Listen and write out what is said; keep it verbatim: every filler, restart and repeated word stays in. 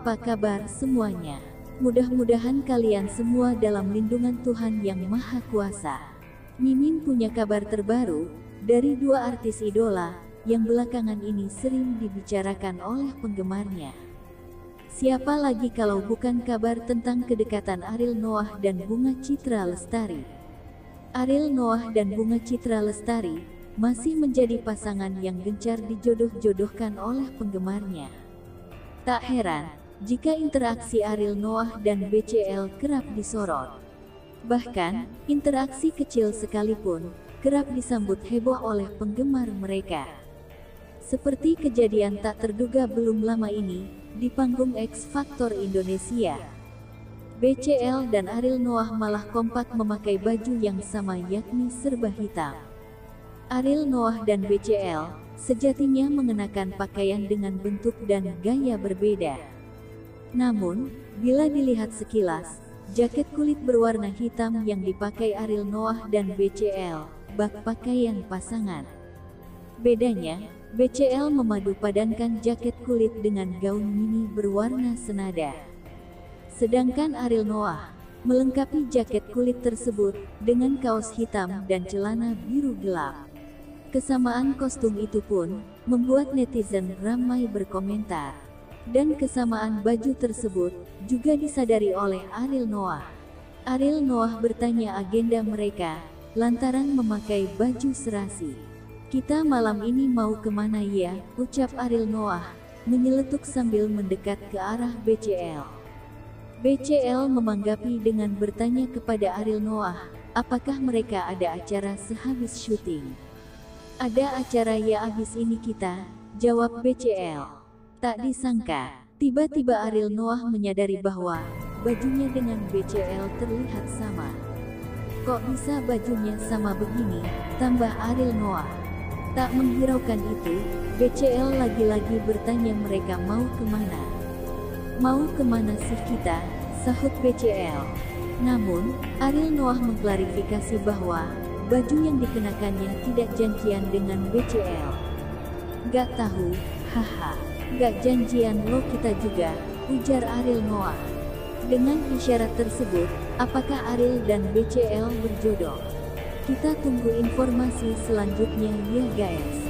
apa kabar semuanya? Mudah-mudahan kalian semua dalam lindungan Tuhan Yang Maha Kuasa. Mimin punya kabar terbaru dari dua artis idola yang belakangan ini sering dibicarakan oleh penggemarnya. Siapa lagi kalau bukan kabar tentang kedekatan Ariel Noah dan Bunga Citra Lestari. Ariel Noah dan Bunga Citra Lestari masih menjadi pasangan yang gencar dijodoh-jodohkan oleh penggemarnya. Tak heran jika interaksi Ariel Noah dan B C L kerap disorot. Bahkan, interaksi kecil sekalipun kerap disambut heboh oleh penggemar mereka. Seperti kejadian tak terduga belum lama ini di panggung X Factor Indonesia. B C L dan Ariel Noah malah kompak memakai baju yang sama, yakni serba hitam. Ariel Noah dan B C L sejatinya mengenakan pakaian dengan bentuk dan gaya berbeda. Namun, bila dilihat sekilas, jaket kulit berwarna hitam yang dipakai Ariel Noah dan B C L bak pakaian pasangan. Bedanya, B C L memadu-padankan jaket kulit dengan gaun mini berwarna senada. Sedangkan Ariel Noah melengkapi jaket kulit tersebut dengan kaos hitam dan celana biru gelap. Kesamaan kostum itu pun membuat netizen ramai berkomentar. Dan kesamaan baju tersebut juga disadari oleh Ariel Noah. Ariel Noah bertanya agenda mereka lantaran memakai baju serasi. "Kita malam ini mau kemana ya?" ucap Ariel Noah menyeletuk sambil mendekat ke arah B C L. B C L memanggapi dengan bertanya kepada Ariel Noah, apakah mereka ada acara sehabis syuting. "Ada acara ya abis ini kita," jawab B C L. Tak disangka, tiba-tiba Ariel Noah menyadari bahwa bajunya dengan B C L terlihat sama. "Kok bisa bajunya sama begini?" tambah Ariel Noah. Tak menghiraukan itu, B C L lagi-lagi bertanya mereka mau kemana. "Mau kemana sih kita?" sahut B C L. Namun, Ariel Noah mengklarifikasi bahwa baju yang dikenakannya tidak janjian dengan B C L. "Gak tahu, haha. Gak janjian lo kita juga," ujar Ariel Noah. Dengan isyarat tersebut, apakah Ariel dan B C L berjodoh? Kita tunggu informasi selanjutnya ya guys.